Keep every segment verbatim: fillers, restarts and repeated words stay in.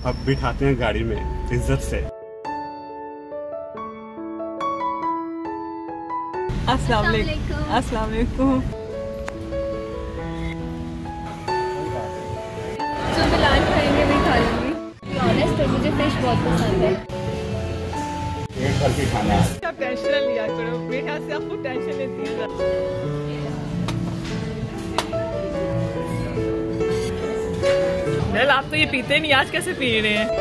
अब बिठाते हैं गाड़ी में इज्जत से। अस्सलाम वालेकुम। अस्सलाम वालेकुम। जो बिलाल खाएंगे वही खा लूंगी। ऑनेस्ट है, मुझे फिश बहुत पसंद है। पेट भर के खाना है। आप टेंशन लिया करो, बेटा से आपको टेंशन लेती है। वेल आप तो ये पीते नहीं, आज कैसे पी रहे हैं?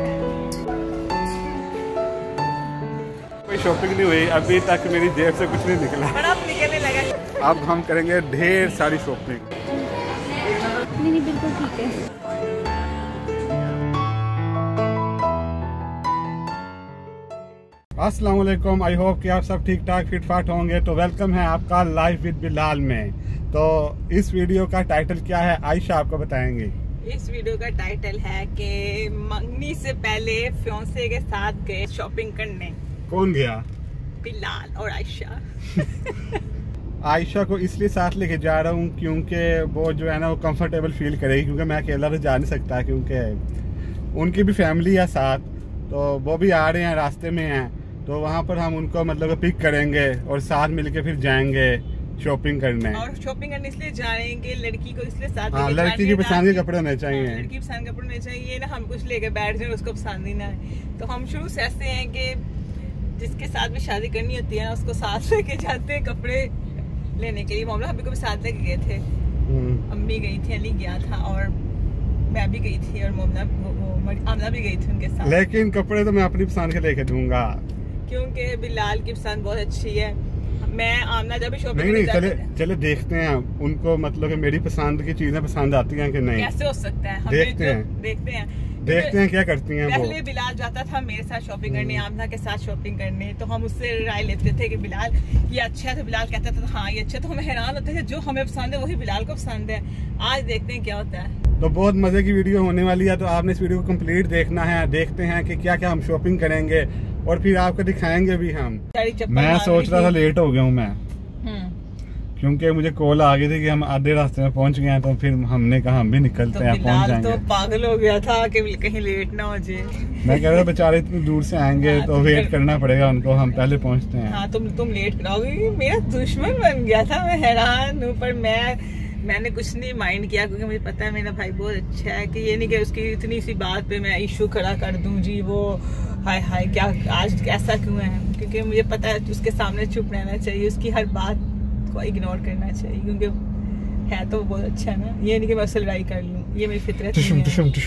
कोई शॉपिंग नहीं हुई अभी तक, मेरी जेब से कुछ नहीं निकला। बड़ा अब निकलने लगा। अब हम करेंगे ढेर सारी शॉपिंग। नहीं नहीं बिल्कुल ठीक है। अस्सलाम वालेकुम, आई होप कि आप सब ठीक ठाक फिट फाट होंगे। तो वेलकम है आपका लाइफ विद बिलाल में। तो इस वीडियो का टाइटल क्या है आयशा आपको बताएंगे। इस वीडियो का टाइटल है कि मंगनी से पहले फियांसे के साथ गए शॉपिंग करने। कौन गया? बिलाल और आयशा। आयशा को इसलिए साथ लेके जा रहा हूँ क्योंकि वो जो है ना वो कंफर्टेबल फील करेगी, क्योंकि मैं अकेला तो जा नहीं सकता, क्योंकि उनकी भी फैमिली है साथ। तो वो भी आ रहे हैं, रास्ते में हैं, तो वहाँ पर हम उनको मतलब पिक करेंगे और साथ मिलके फिर जाएंगे शॉपिंग करने। और शॉपिंग करने इसलिए जा रहे हैं कि लड़की को इसलिए साथ हाँ, लड़की की पसंद के कपड़े होने चाहिए। लड़की की पसंद के कपड़े होने चाहिए ना, हम कुछ लेके बैठ जाए उसको पसंद ही ना है। तो हम शुरू से ऐसे हैं कि जिसके साथ भी शादी करनी होती है ना उसको साथ लेके जाते हैं कपड़े लेने के लिए। मामला अभी को भी साथ लेके गए थे, अम्मी गई थी, अली गया था और मैं भी गई थी और मोमना आमना भी गई थी उनके साथ। लेकिन कपड़े तो मैं अपनी पसंद के लेके दूंगा, क्योंकि बिलाल की पसंद बहुत अच्छी है। मैं आमना जब भी शॉपिंग नहीं नहीं चले चले देखते हैं उनको, मतलब कि मेरी पसंद की चीजें पसंद आती हैं कि नहीं। कैसे हो सकता है? देखते हैं देखते हैं देखते हैं क्या करती हैं। पहले बिलाल जाता था मेरे साथ शॉपिंग करने, आमना के साथ शॉपिंग करने, तो हम उससे राय लेते थे कि बिलाल ये अच्छा है, तो बिलाल कहता था हाँ ये अच्छा। तो हम हैरान होते थे जो हमें पसंद है वही बिलाल को पसंद है। आज देखते हैं क्या होता है। तो बहुत मजे की वीडियो होने वाली है, तो आपने इस वीडियो को कंप्लीट देखना है। देखते हैं कि क्या क्या हम शॉपिंग करेंगे और फिर आपको दिखाएंगे भी हम। मैं सोच रहा था लेट हो गया हूँ मैं, क्योंकि मुझे कॉल आ गई थी कि हम आधे रास्ते में पहुंच गए हैं। तो फिर हमने कहा हम भी निकलते तो हैं, पहुंच जाएंगे। तो पागल हो गया था कि कहीं लेट ना हो जाए। मैं कह रहा था बेचारे इतनी दूर से आएंगे हाँ, तो वेट करना पड़ेगा उनको, हम पहले पहुंचते हैं। हाँ तुम तुम लेट कराओगे, मेरा दुश्मन बन गया था। मैं हैरान हूँ, पर मैं मैंने कुछ नहीं माइंड किया, क्योंकि मुझे पता है मेरा भाई बहुत अच्छा है। कि ये नहीं कि उसकी इतनी सी बात पे मैं इशू खड़ा कर दूं जी वो हाय हाय क्या आज ऐसा क्यों है। क्योंकि मुझे पता है उसके सामने चुप रहना चाहिए, उसकी हर बात को इग्नोर करना चाहिए, क्योंकि है तो बहुत अच्छा है ना। ये नहीं कि मैं उससे लड़ाई कर लूं, ये मेरी फितरत नहीं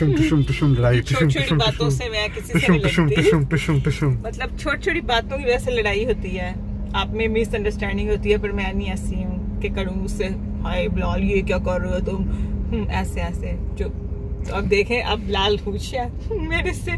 है। छोटी छोटी बातों से मैं किसी से नहीं लड़ती, मतलब छोटी छोटी बातों की वजह से लड़ाई होती है, आप में मिसअंडरस्टैंडिंग होती है। पर मैं नहीं ऐसी हूँ कि करूँ उससे हाय बिलाल ये क्या कर रहे हो तुम, ऐसे ऐसे जो। तो अब देखें, अब बिलाल पूछा मेरे से,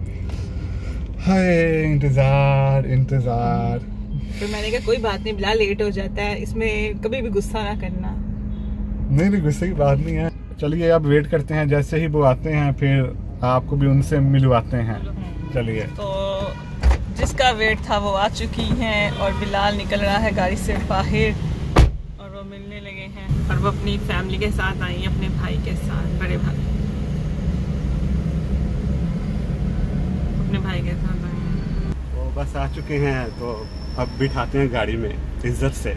हाय इंतजार इंतजार। तो मैंने कहा कोई बात नहीं बिलाल, लेट हो जाता है, इसमें कभी भी गुस्सा ना करना। नहीं नहीं गुस्से की बात नहीं है। चलिए अब वेट करते हैं, जैसे ही वो आते हैं फिर आपको भी उनसे मिलवाते हैं। चलिए। तो जिसका वेट था वो आ चुकी हैं और बिलाल निकल रहा है गाड़ी से बाहर और वो मिलने लगे हैं। और वो अपनी फैमिली के साथ आई हैं, अपने भाई के साथ, बड़े भाई अपने भाई के साथ आई हैं। वो बस आ चुके हैं, तो अब बिठाते हैं गाड़ी में इज्जत से।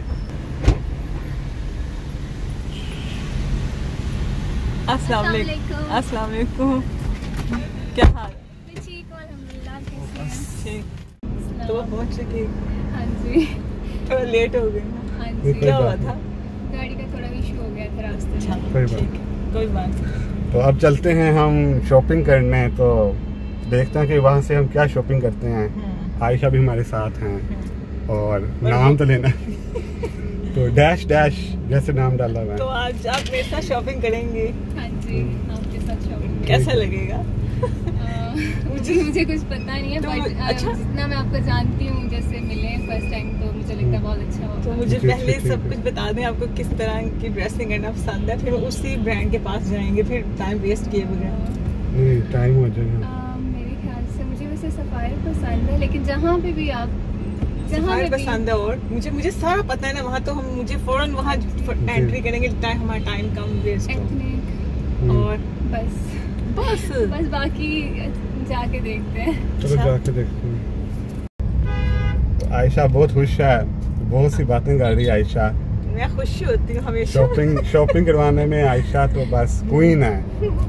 अस्सलाम वालेकुम। अस्सलाम वालेकुम। क्या हाल? ठीक हो अल्हम्दुलिल्लाह, कैसे हैं? ठीक। तो वो पहुंच चुकी? हाँ जी। थोड़ा लेट हो गई ना? हाँ जी। क्या हुआ था? गाड़ी का थोड़ा इशू हो गया था रास्ते में। कोई बात ठीक है, कोई बात नहीं। तो अब चलते हैं हम शॉपिंग करने, तो देखते हैं कि वहाँ से हम क्या शॉपिंग करते हैं। आयशा भी हमारे साथ हैं और नाम तो लेना तो डैश डैश जैसे नाम डाला हुआ है। तो आज आप मेरे साथ शॉपिंग करेंगे? हाँ जी, आपके साथ शॉपिंग। कैसा लगेगा? मुझे मुझे कुछ पता नहीं है, बट अच्छा? जितना मैं आपको जानती हूँ, जैसे मिले फर्स्ट टाइम, तो मुझे लगता है बहुत अच्छा होगा। तो मुझे पहले सब कुछ बता दें आपको किस तरह की ड्रेसिंग करना पसंद है, फिर उसी ब्रांड के पास जाएंगे, फिर टाइम वेस्ट किए बगैर। नहीं टाइम हो जाएगा। मेरे ख्याल से मुझे वैसे सफारी पसंद है, लेकिन जहाँ पे भी आप जहाँ पे पसंद है, और मुझे मुझे सारा पता है ना वहाँ, तो हम मुझे फौरन वहाँ एंट्री करेंगे, टाइम हमारा टाइम कम वेस्ट हो। एथनिक और बस बस बस बाकी जाके देखते हैं। चलो जाके देखते हैं। तो आयशा बहुत खुश है, बहुत सी बातें कर रही है आयशा। मैं खुश होती हूँ हमेशा। शॉपिंग शॉपिंग करवाने में आयशा तो बस क्वीन है।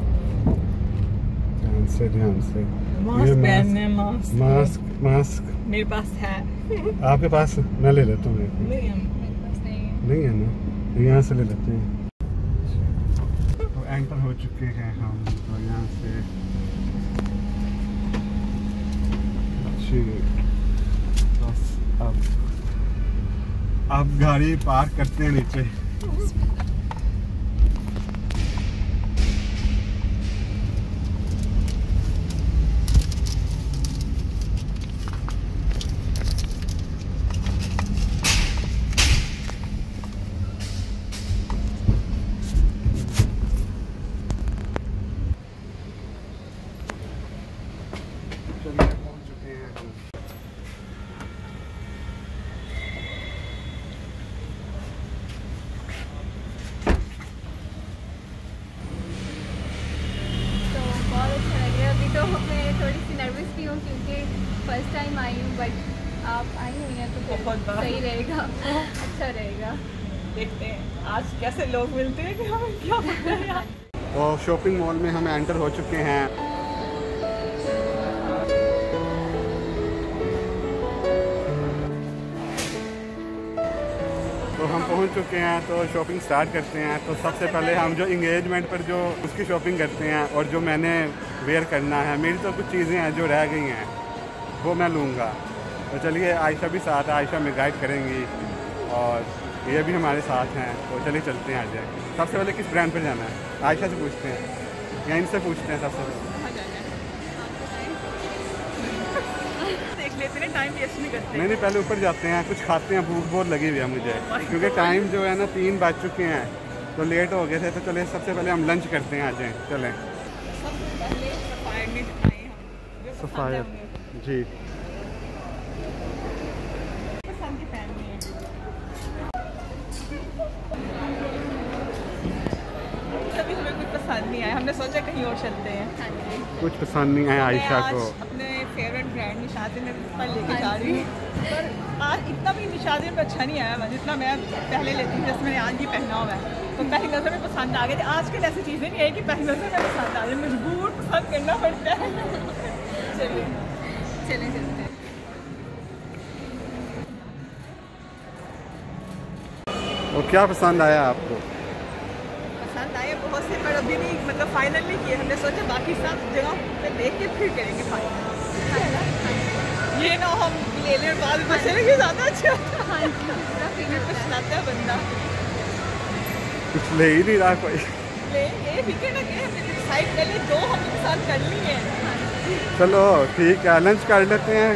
ध्यान से ध्यान से। मास्क पहनने, मास्क मास्क मास्क मेरे पास है। आपके पास? मैं ले लेता हूँ। नहीं है। मेरे पास नहीं है। नहीं है ना, यहाँ से ले लेते हैं। तो एंटर हो चुके हैं हम, तो यहाँ से अच्छी बस अब अब गाड़ी पार्क करते हैं नीचे। चलिए पहुंच चुके हैं हम। तो बहुत अच्छा लग रहा है। अभी तो मैं थोड़ी सी नर्वस भी हूँ क्योंकि फर्स्ट टाइम आई हूँ, बट आप आई हुई हैं तो फिर बहुत बार। सही रहेगा, अच्छा रहेगा। देखते हैं आज कैसे लोग मिलते हैं कि हमें क्या होता है यार। तो शॉपिंग मॉल में हम एंटर हो चुके हैं। तो हम पहुंच चुके हैं, तो शॉपिंग स्टार्ट करते हैं। तो सबसे पहले हम जो इंगेजमेंट पर जो उसकी शॉपिंग करते हैं और जो मैंने वेयर करना है, मेरी तो कुछ चीज़ें हैं जो रह गई हैं वो मैं लूँगा। तो चलिए आयशा भी साथ है, आयशा में गाइड करेंगी और ये भी हमारे साथ हैं। तो चलिए चलते हैं आज। सबसे पहले किस ब्रांड पर जाना है? आयशा से पूछते हैं या इनसे पूछते हैं सबसे पहले? देख लेते हैं, टाइम वेस्ट नहीं करते। नहीं नहीं, पहले ऊपर जाते हैं, कुछ खाते हैं, भूख बहुत लगी हुई है मुझे क्योंकि टाइम जो है ना तीन बज चुके हैं तो लेट हो गए थे। तो चले सबसे पहले हम लंच करते हैं। आ जाएँ चलें। सबसे पहले सफायर में दिखाएं हम जो पसंद है सफायर हमें। जी। पसंद की पहननी है। कभी हमें कुछ पसंद नहीं आया, हमने सोचा कहीं और चलते हैं। हाँ जी। कुछ पसंद नहीं आया मैं आयशा आज को। अपने फेवरेट ब्रांड निशाते में पर लेके जा हाँ रही हूँ, पर आज इतना भी निशाते में अच्छा नहीं आया जितना मैं पहले लेती हूँ। जैसे मैंने आज भी पहना हुआ है तो पहली नज़र में पसंद आ गई थी। आजकल ऐसी चीज़ें नहीं है कि पहली नज़र में पसंद आ जाए, मजबूर पसंद करना पड़ता है। चलिए चले चलते हैं। और क्या पसंद आया आपको? पसंद आए बहुत से, पर अभी नहीं मतलब फाइनल नहीं किए। हमने सोचा बाकी सब जगह पे देख के फिर करेंगे फाइनल। ये ना हम ले लें बाद में चलेंगे ज़्यादा अच्छा। हाँ जी, पूरा फिर पछताता है बंदा। कुछ ले ही नहीं रहा कोई। ले ये फिक्र ना करें, हमने डिसाइड कर लिए, दो हम साथ कर ली है। चलो ठीक है, लंच कर लेते हैं।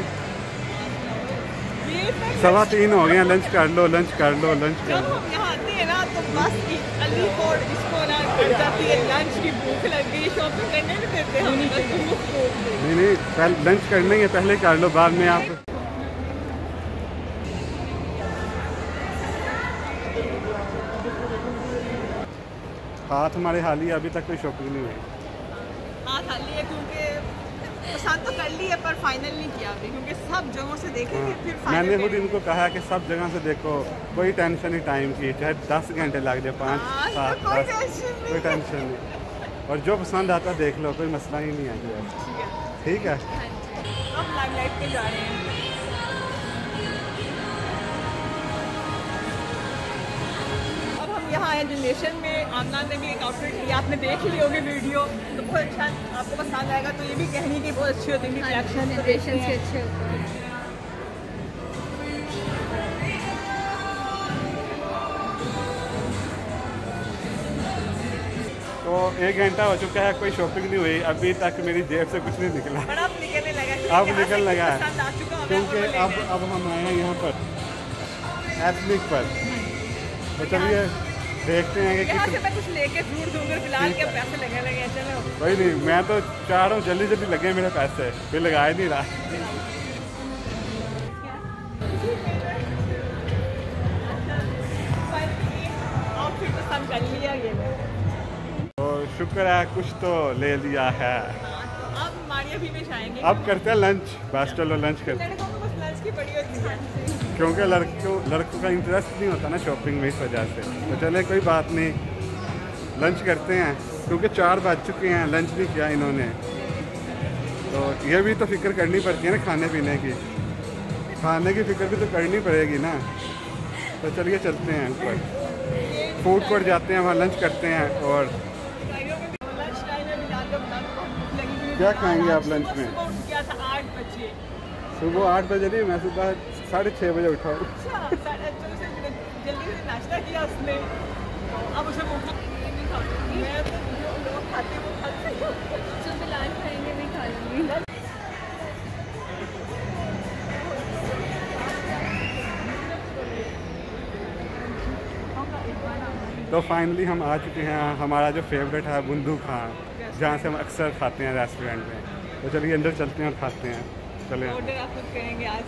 ये तक सवा तीन हो गए हैं, लंच कर लो लंच कर लो लंच कर जब लो। हम यहाँ आते हैं ना तो बस अली कोड इसको ना कर जाती है, लंच की भूख लग गई, शॉपिंग करने नहीं देते हम। बस भूख खोल दे। नहीं नहीं, पहले लंच करने के पहले कर लो, बाद में आप। हाथ हमारे हाली अभी तक कोई शॉपिंग नहीं हुई। हाँ खाली है क्योंकि पसंद तो कर ली है पर फाइनल नहीं किया अभी, क्योंकि सब जगहों से देखेंगे फिर मैंने फाइनल खुद इनको कहा कि सब जगह से देखो, कोई टेंशन नहीं टाइम की, चाहे दस घंटे लग जाए, पाँच हाँ, सात कोई दस, टेंशन नहीं। कोई टेंशन नहीं। और जो पसंद आता है देख लो, कोई मसला ही नहीं है। ठीक है अब लाइमलाइट पे जा रहे हैं। अब हम यहाँ आए जनरेशन में, आमना ने भी एक आउटफिट लिया, आपने देख ली होगी वीडियो, तो बहुत अच्छा आपको पसंद आएगा। तो ये भी कहनी कि बहुत अच्छी होती है कलेक्शन, जनरेशन से अच्छे होते हैं। तो एक घंटा हो चुका है, कोई शॉपिंग नहीं हुई अभी तक, मेरी जेब से कुछ नहीं निकला। पर अब निकलने लगा है, अब यहाँ निकल से लगा है। पसंद आ चुका हमें, क्योंकि अब अब अब हम आए हैं यहाँ पर एथनिक पर। तो चलिए देखते हैं कि यहाँ से किस। मैं कुछ लेके जरूर दूंगा, फिलहाल ठीक के है। पैसे लगे लगे चलो। कोई नहीं, मैं तो चाह रहा हूँ जल्दी जल्दी लगे मेरे पैसे, फिर लगाए नहीं रहा। आउटफिट पसंद कर लिया ये मैं। तो शुक्र है कुछ तो ले लिया है। अब मारिया भी में जाएंगे। अब करते हैं लंच, बस चलो लंच करते हैं। लड़कों को बस लंच की बड़ी होती है, क्योंकि लड़कों लड़कों का इंटरेस्ट नहीं होता ना शॉपिंग में, इस वजह से। तो चले कोई बात नहीं, लंच करते हैं क्योंकि चार बज चुके हैं, लंच नहीं किया इन्होंने। तो ये भी तो फिक्र करनी पड़ती है ना खाने पीने की, खाने की फिक्र भी तो करनी पड़ेगी ना। तो चलिए चलते हैं ऊपर, फूड कोर्ट जाते हैं, वहाँ लंच करते हैं। और क्या खाएंगे आप लंच में? क्या था आठ बजे, सुबह आठ बजे नहीं, मैं सुबह साढ़े छः बजे उठा हूँ। जल्दी से नाश्ता किया उसने, अब उसे भूख मैं तो जो लोग खाते वो खाते जो बिलाल खाएंगे मैं खा लूँगी। तो फाइनली हम आ चुके हैं हमारा जो फेवरेट है बुंदू खां, जहाँ से हम अक्सर खाते हैं रेस्टोरेंट में। तो चलिए अंदर चलते हैं और खाते हैं। चले ऑर्डर आप खुद करेंगे आज।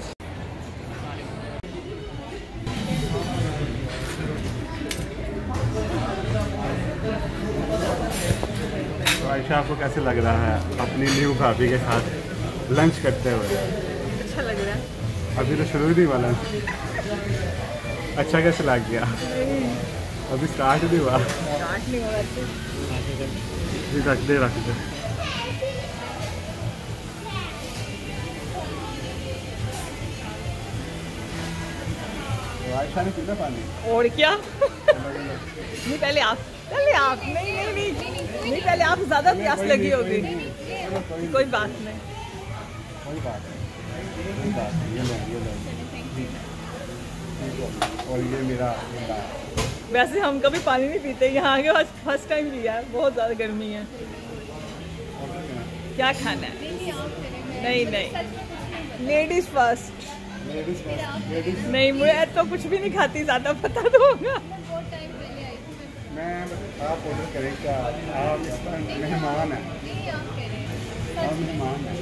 तो आयशा आपको कैसे लग रहा है अपनी न्यू भाभी के साथ लंच करते हुए? अच्छा लग रहा है। अभी तो शुरू ही नहीं हुआ लंच। अच्छा कैसे लग गया? अभी स्टार्ट नहीं हुआ। स्टार्ट नहीं हुआ वैसे। रख दे रख दे। आयशा ने पीना पानी और क्या? नहीं पहले आप, पहले आप। नहीं नहीं नहीं नहीं पहले आप, ज़्यादा प्यास लगी होगी। कोई बात नहीं, कोई बात नहीं, कोई बात नहीं। ये लो ये लो। और ये मेरा वैसे हम कभी पानी नहीं पीते, यहाँ आगे आज फर्स्ट टाइम लिया है। बहुत ज़्यादा गर्मी है। क्या खाना है? नहीं नहीं, लेडीज फर्स्ट। नहीं मुझे तो कुछ भी नहीं खाती, ज़्यादा पता तो होगा। मैं आप ऑर्डर करें क्या? आप इसका मेहमान हैं, आप मेहमान हैं।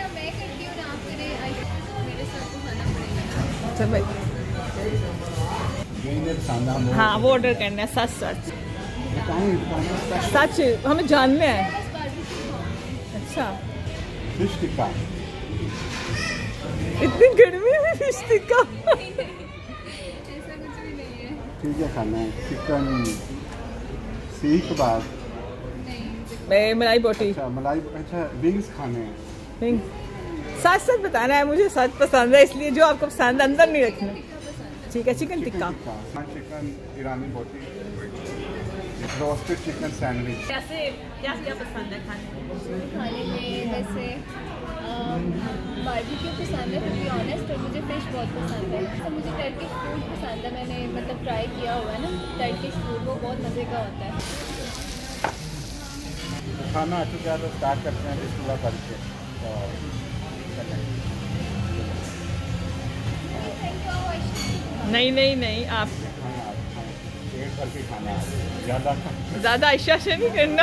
चल भाई, हाँ वो ऑर्डर करना है। सच सच सच हमें जानना है। अच्छा फिश टिक्का, इतनी गर्मी में फिश टिक्का? ठीक है खाना है। चिकन सीख कबाब, मलाई बोटी। अच्छा मलाई, अच्छा विंग्स खाने हैं। सच सच बताना है, मुझे सच पसंद है, इसलिए जो आपको पसंद है अंदर नहीं रखना। ठीक है चिकन टिक्का, चिकन ईरानी बोटी, रोस्टेड चिकन सैंडविच। कैसे क्या क्या पसंद है खाने में? खाने में वैसे बारबेक्यू पसंद है, टू बी ऑनेस्ट, और मुझे फिश बहुत पसंद है। तो मुझे टर्किश फूड पसंद है, मैंने मतलब ट्राई किया हुआ है ना टर्किश फूड, वो बहुत मज़े का होता है। खाना आ चुका है तो स्टार्ट करते हैं बिस्मिल्लाह करके। नहीं नहीं नहीं आप पेट भर के खाना, ज़्यादा ज़्यादा आयशा से नहीं करना।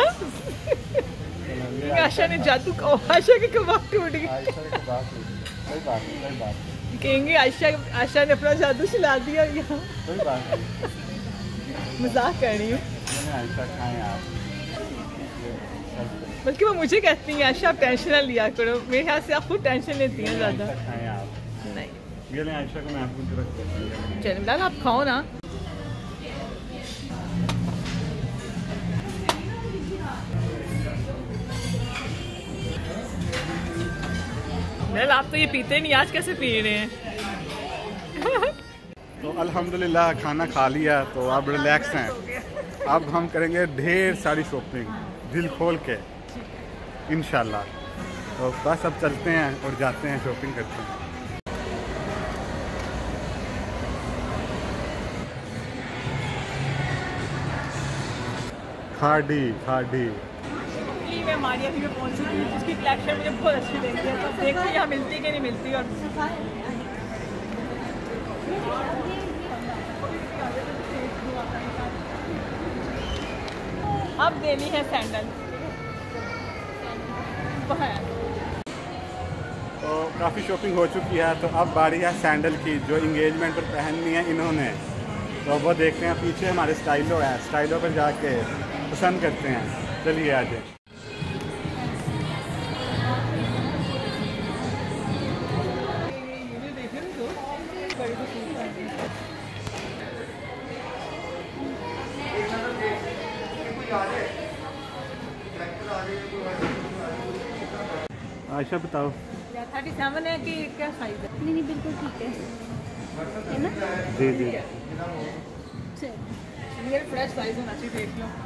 आयशा ने जादू का, आयशा के कबाब टूट गए। कहेंगे आयशा आयशा ने अपना जादू चला दिया यहाँ। मजाक कर रही हूँ, बल्कि वो मुझे कहती है आयशा आप टेंशन ना लिया करो। मेरे ख्याल से आप खुद टेंशन लेती हैं ज़्यादा। नहीं ये ले आयशा को मैं आपको रख देता हूँ। चलो बिलाल आप खाओ ना। बिलाल आप तो ये पीते नहीं, आज कैसे पी रहे हैं? तो अल्हम्दुलिल्लाह खाना खा लिया तो अब रिलैक्स हैं। अब हम करेंगे ढेर सारी शॉपिंग दिल खोल के इंशाल्लाह। तो बस अब चलते हैं और जाते हैं शॉपिंग करते हैं। खाड़ी खाड़ी मैं मारिया भी में पहुंच चुकी हूँ, जिसकी कलेक्शन मुझे बहुत अच्छी लगी है। तो देखते हैं यहाँ मिलती कि नहीं मिलती। और अब देनी है सैंडल। तो काफ़ी शॉपिंग हो चुकी है, तो अब बारी है सैंडल की जो इंगेजमेंट पर पहननी है इन्होंने। तो वो देखते हैं, पीछे हमारे स्टाइलो है, स्टाइलो पर जाके पसंद करते हैं। तो चलिए आ जाए। आयशा बताओ थर्टी सेवन है कि क्या साइज है? नहीं नहीं बिल्कुल ठीक है है ना? जी जी चल मेरे फ्रेश साइज होना चाहिए, देख लो।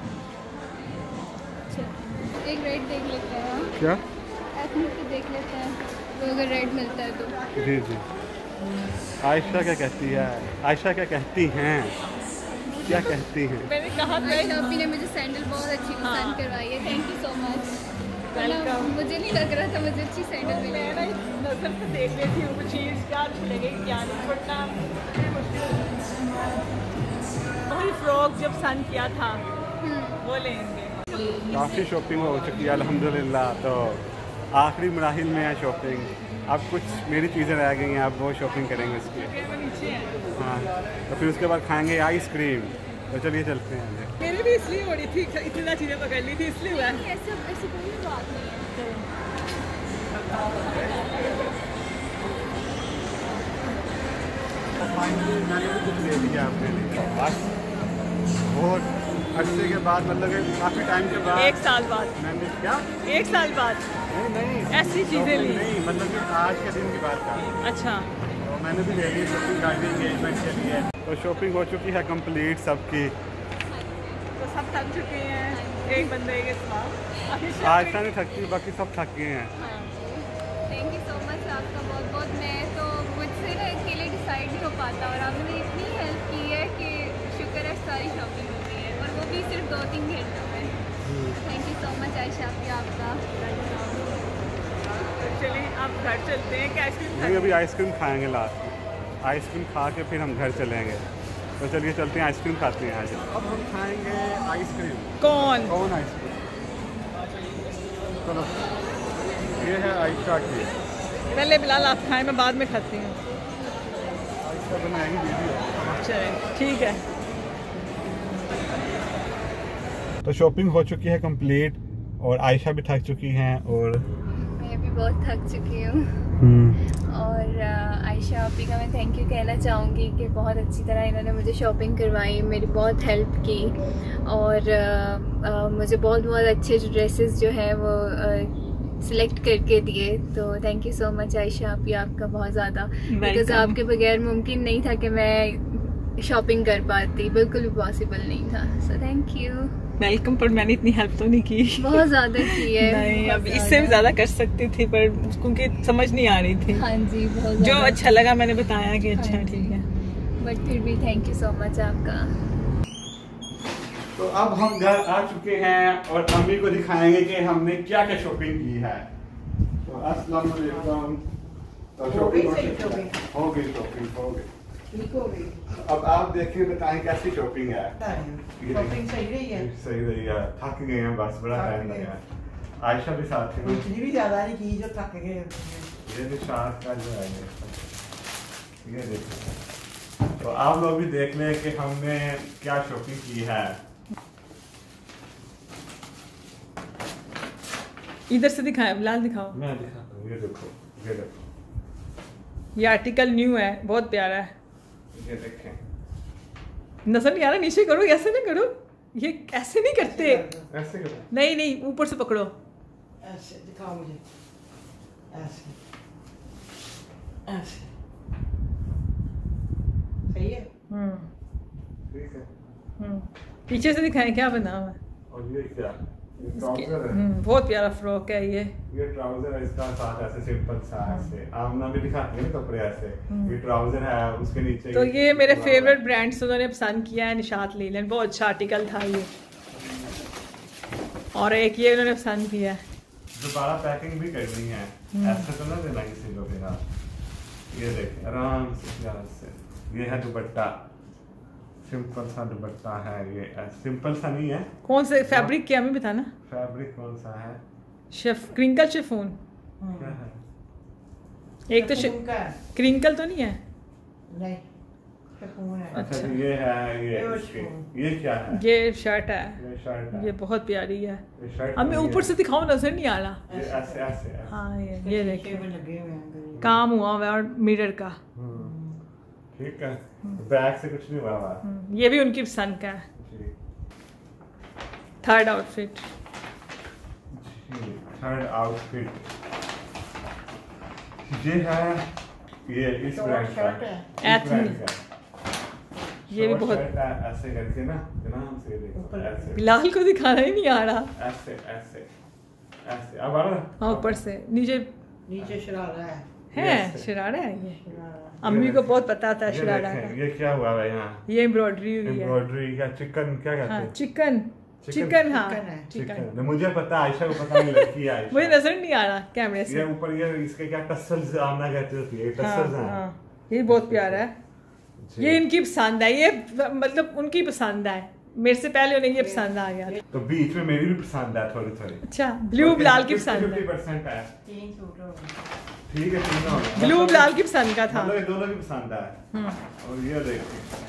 चल एक रेड देख लेते हैं हम। क्या? एथनिक की देख लेते हैं, तो अगर रेड मिलता है तो। जी जी आयशा क्या कहती है? आयशा क्या कहती हैं? क्या कहती हैं? मैंने कहा था आयशा अपी ने मुझे सैंडल बहुत अच्छी पसंद हाँ। करवाई है, thank you so much. Welcome. मुझे नहीं लग रहा था मुझे अच्छी सैंडल मिली मैं ना नजर से देख रही थी वो चीज़ क्या अच्छी लगेगी क्या नहीं, वरना वही फ्रॉक जब सन किया था वो लेंगे। काफ़ी शॉपिंग हो चुकी है अल्हम्दुलिल्लाह। तो आखिरी मराहिल में है शॉपिंग। अब कुछ मेरी चीज़ें रह गई हैं, अब वो शॉपिंग करेंगे उसकी। वो नीचे है। हाँ तो फिर उसके बाद खाएंगे आइसक्रीम। तो चलिए चलते हैं आगे। मेरी भी इसलिए हो रही थी, इतना चीज़ें पकड़ ली थी इसलिए हुआ है। ऐसा ऐसी कोई बात नहीं है। तो फाइनली मैंने भी कुछ ले लिया अपने लिए बस। बहुत अरसे के बाद, मतलब कि काफ़ी टाइम के बाद एक साल बाद मैंने क्या एक साल बाद नहीं नहीं ऐसी चीज़ें ली। नहीं, मतलब कि आज के दिन की बात का। अच्छा तो मैंने भी ले ली शॉपिंग कर ली एंगेजमेंट के लिए। तो शॉपिंग हो चुकी है कंप्लीट सबकी। तो सब थक चुके हैं एक बंदे के साथ। आयशा नहीं थकती, बाकी सब थक गए हैं। थैंक यू सो मच आपका बहुत बहुत। मैं तो मुझसे ना अकेले डिसाइड नहीं हो पाता और आपने इतनी हेल्प की है कि शुक्र है सारी शॉपिंग हो गई है, और वो भी सिर्फ दो तीन घंटों में। Thank you so much Ayesha भी आपका। चलिए आप घर चलते हैं कि आइसक्रीम नहीं अभी आइसक्रीम खाएंगे लास्ट में। आइसक्रीम खा के फिर हम घर चलेंगे। तो चलिए चलते हैं आइसक्रीम खाते हैं आज। अब हम खाएंगे आइसक्रीम। कौन कौन आइसक्रीम? चलो ये है आयशा की। पहले बिलाल आप खाएं, मैं बाद में खाती हूँ। आयशा बनाएगी वीडियो। चलिए ठीक है। तो शॉपिंग हो चुकी है कंप्लीट और आयशा भी थक चुकी हैं और मैं भी बहुत थक चुकी हूँ। और अ, आयशा आपी का मैं थैंक यू कहना चाहूँगी कि बहुत अच्छी तरह इन्होंने मुझे शॉपिंग करवाई, मेरी बहुत हेल्प की और अ, अ, मुझे बहुत बहुत अच्छे जो ड्रेसेस जो हैं वो सिलेक्ट करके दिए। तो thank you so much Ayesha आपी आपका बहुत ज़्यादा, बिकॉज आपके बगैर मुमकिन नहीं था कि मैं शॉपिंग कर पाती, बिल्कुल भी पॉसिबल नहीं था। So thank you. वेलकम। पर मैंने इतनी हेल्प तो नहीं की। बहुत ज़्यादा की है। नहीं बहुत अब इससे भी ज़्यादा। ज़्यादा कर सकती थी पर क्योंकि समझ नहीं आ रही थी। हाँ जी बहुत जो ज़्यादा। अच्छा लगा मैंने बताया कि अच्छा हाँ जी। ठीक है। बट फिर भी थैंक यू सो मच आपका। तो अब हम घर आ चुके हैं और अम्मी को दिखाएंगे कि हमने क्या क्या शॉपिंग की है। तो अस्सलाम वालेकुम। तो शॉपिंग हो चुकी है। हो गई शॉपिंग हो गई। ठीक हो गई। अब आप देखिए बताएं कैसी शॉपिंग है। शॉपिंग सही रही है। सही रही है। थक गए हैं बस, बड़ा थक टाइम गए। लगा है। आयशा भी साथ थी ना। इतनी भी ज्यादा नहीं की जो थक गए। ये निशान का जो है ये ये देखिए। तो आप लोग भी देख लें कि हमने क्या शॉपिंग की है। इधर से दिखाएं, बिलाल दिखाओ। मैं दिखाता हूँ, ये देखो ये देखो ये आर्टिकल न्यू है, बहुत प्यारा है। ये देखें। नजर नहीं आ रहा, नीचे करो, ऐसे नहीं करो, ये ऐसे नहीं करते। ऐसे करो। नहीं नहीं ऊपर से पकड़ो। ऐसे दिखाओ मुझे। ऐसे ऐसे सही है। हम्म ठीक है। हम्म पीछे से दिखाएं क्या बना हुआ है। और ये क्या? ये ट्राउजर है। हम्म बहुत प्यारा फ्रॉक है ये। ये ट्राउजर है, इसका साथ ऐसे सिंपल सा ऐसे आमना भी दिखाती है कपड़े ऐसे। ये ट्राउजर है, उसके नीचे तो ये मेरे फेवरेट ब्रांड्स उन्होंने पसंद किया है, निशात ले लें, बहुत अच्छा आर्टिकल था ये। और एक ये उन्होंने पसंद किया है। दोबारा पैकिंग भी करनी है, ऐसे तो ना देना किसी को फिर आप। ये देख आराम से प्यार से। ये है दुपट्टा, सिंपल सा दुपट्टा है ये। सिंपल सा नहीं है। कौन से फैब्रिक क्या हमें बताना। फैब्रिक कौन सा है? शेफ क्रिंकल शिफॉन। क्या है? एक तो उनका है। क्रिंकल तो नहीं है। नहीं शकून है। अच्छा तो ये है ये ये इसके, उसको। ये क्या है? ये शर्ट है, ये शर्ट है। ये बहुत प्यारी है। ये शर्ट हमें है। ऊपर से दिखाओ, नजर नहीं आ रहा। ये ऐसे ऐसे ऐसे। हाँ ये इसके ये शीशे देखिए भी लगे हुए हैं अंदर। काम हुआ हुआ है और मिरर का। हम्म, ठीक है, बैग से कुछ नहीं हुआ हुआ। हम्म, ये भी उनकी पसंद का है। जी थर्ड आउटफिट, जी, थर्ड आउटफिट ये है, ये इस शॉर्ट ब्रांड का शर्ट है। इस Ethnic। ब्रांड का। ये भी शॉर्ट बहुत- शर्ट है, ऐसे करके ना ध्यान से देखो, ऊपर- ऐसे बिलाल को दिखाना ही नहीं आ रहा। ऐसे ऐसे ऐसे। अब आ रहा? हाँ ऊपर से नीचे नीचे शरारा है। है, Yes। शरारा है ये। शरारा। अम्मी को बहुत पता था ये शरारा देखें, का। ये क्या हुआ है यहाँ? ये एम्ब्रॉयडरी हुई है। एम्ब्रॉयडरी का चिकन क्या कहते हाँ हैं? चिकन चिकन- चिकन हाँ चिकन है। चिकन। चिकन। मुझे पता है, आयशा को पता नहीं, लड़की है मुझे आयशा। नजर नहीं आ रहा कैमरे ये से। ऊपर ये इसके क्या टसल्स आमना कहते होती है, ये हाँ टसल्स हैं। हाँ ये बहुत प्यारा है। जी। ये इनकी पसंद है, ये मतलब उनकी पसंद है। मेरे से पहले उन्हें ये पसंद आ गया। तो बीच में मेरी भी पसंद है थोड़ी थोड़ी। अच्छा ब्लू बिलाल की पसंद फिफ्टी है। परसेंट है। तीन सूट हो गए। ठीक है, तीनों हो गए। ब्लू बिलाल की पसंद का था। मतलब ये दोनों की पसंद है। हम्म। और ये देखिए,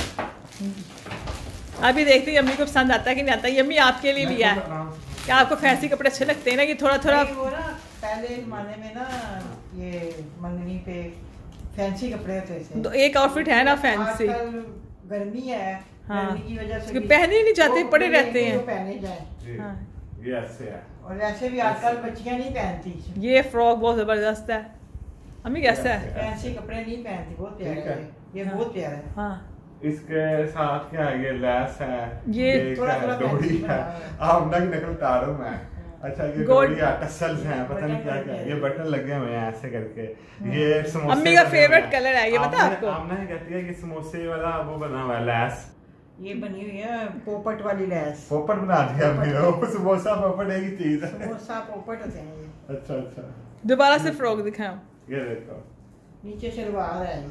अभी देखते हैं अम्मी को पसंद आता है कि नहीं आता। ये अम्मी आपके लिए लिया है। क्या आपको फैंसी कपड़े अच्छे लगते हैं ना? कि थोड़ा थोड़ा नहीं, वो ना पहले जमाने में ना ये मंगनी पे फैंसी कपड़े होते थे। तो एक आउटफिट है ना फैंसी। आजकल गर्मी है, हाँ। गर्मी की वजह से कि भी- पहने ही नहीं जाते, वो पड़े नहीं रहते कि हैं। वो पहने जाए। जी, हाँ। ये ऐसे है। और वैसे भी आजकल बच्चियां नहीं पहनती, ये फ्रॉक बहुत जबरदस्त है। अम्मी कैसा है? फैंसी कपड़े नहीं पहनती। बहुत प्यारा ठीक है है। ये, हाँ। बहुत प्यारा है। हाँ इसके साथ क्या है? ये लैस है, ये क्या है? थोड़ा थोड़ा डोरी फैंसी है। बना हुआ है। आप नक नकल तारों में। अच्छा ये गोल्ड- डोरी है, टसल्स हैं, पता नहीं बटन क्या क्या है। लगे ये हैं। बटन लगे हुए हैं ऐसे करके। ये समोसे अम्मी का बने favorite हुए हैं। colour है, ये पता है आमना- आपको? आमना ये कहती है कि समोसे वाला वो बना हुआ है लैस। ये बनी हुई है पोपट वाली लैस। पोपट बना दिया हमने। वो समोसा पोपट एक ही चीज है। समोसा पोपट होते हैं ये। अच्छा अच्छा, दोबारा से फ्रॉक दिखाओ। ये देखो, नीचे शलवार है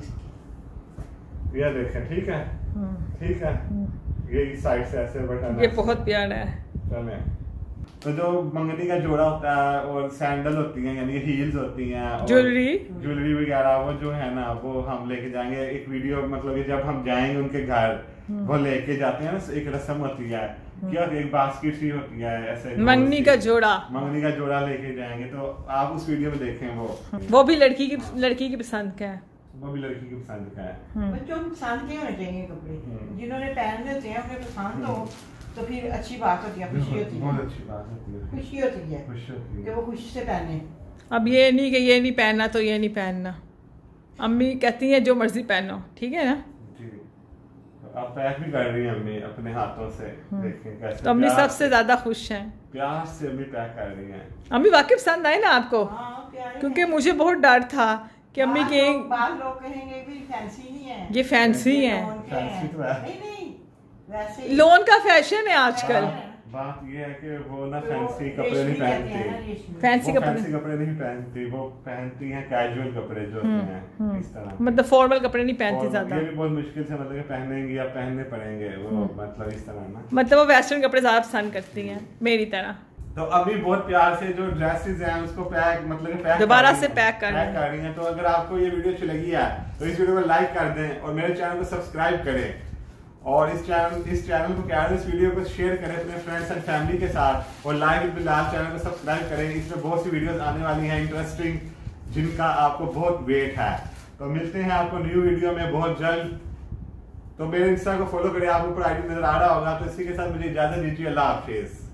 इसकी। ये देखें, ठीक है ठीक है। ये इस साइड से ऐसे बटन ये बहुत प्यारा है। चले। तो जो मंगनी का जोड़ा होता है और सैंडल होती हैं, यानी हील्स होती हैं, और ज्वेलरी ज्वेलरी वगैरह, वो जो है ना वो हम लेके जाएंगे। एक वीडियो मतलब कि जब हम जाएंगे उनके घर, वो लेके जाते हैं ना, एक रस्म होती है, क्या होती है, एक बास्केट सी होती है ऐसे, मंगनी का जोड़ा। मंगनी का जोड़ा लेके जाएंगे। तो आप उस वीडियो में देखें, वो वो भी लड़की की लड़की की पसंद का है। वो भी लड़की की पसंद का है। बच्चों को पसंद के होने चाहिए कपड़े। हम्म। जिन्होंने पहनने होते हैं उन्हें पसंद हो तो फिर अच्छी बात होती है, खुशी होती बहुत है। अच्छी बात होती है, खुशी होती है खुश होती कि है। वो खुशी से पहने। अब ये नहीं कि ये नहीं पहनना तो ये नहीं पहनना। अम्मी कहती हैं जो मर्जी पहनो, ठीक है ना? जी, तो आप पैक भी कर रही हैं अम्मी अपने हाथों से। देखें कैसे तो अम्मी प्यार सबसे से- ज्यादा खुश हैं। प्यार से अम्मी पैक कर रही हैं। अम्मी वाकई पसंद आए ना आपको? हाँ, प्यारे क्योंकि हैं। मुझे बहुत डर था कि अम्मी बाहर के लोग- बाहर लोग कहेंगे भी फैंसी नहीं है, ये फैंसी ये है। लोन के फैंसी हैं। तो है। नहीं नहीं वैसे ही। लोन का फैशन है आजकल। हाँ। बात ये है कि वो ना तो फैंसी कपड़े नहीं रेशमी कहते हैं ना, पहनती। रेशमी। फैंसी वो कपड़े फैंसी कपड़े नहीं पहनती, वो पहनती हैं कैजुअल कपड़े जो होते हैं इस तरह। मतलब फॉर्मल कपड़े नहीं पहनती और ज्यादा। ये भी बहुत मुश्किल से मतलब कि पहनेंगी या पहनने पड़ेंगे वो, मतलब इस तरह ना। मतलब वो वेस्टर्न कपड़े ज्यादा पसंद करती हैं मेरी तरह। तो अभी बहुत प्यार से जो ड्रेसेस हैं उसको पैक मतलब कि पैक दोबारा कर रही से हैं, पैक कर रही पैक कर रही हैं। तो अगर आपको ये वीडियो अच्छी लगी है तो इस वीडियो को लाइक कर दें और मेरे चैनल को सब्सक्राइब करें। और इस चैनल इस चैनल को क्या है, इस वीडियो को शेयर करें अपने फ्रेंड्स एंड फैमिली के साथ। और लाइक बिलाल चैनल को सब्सक्राइब करें। इसमें बहुत सी वीडियोस आने वाली हैं इंटरेस्टिंग, जिनका आपको बहुत वेट है। तो मिलते हैं आपको न्यू वीडियो में बहुत जल्द। तो मेरे इंस्टा को फॉलो करें, आपको ऊपर आईडी नजर आ रहा होगा। तो इसी के साथ मुझे इजाजत दीजिए, अल्लाह हाफिज।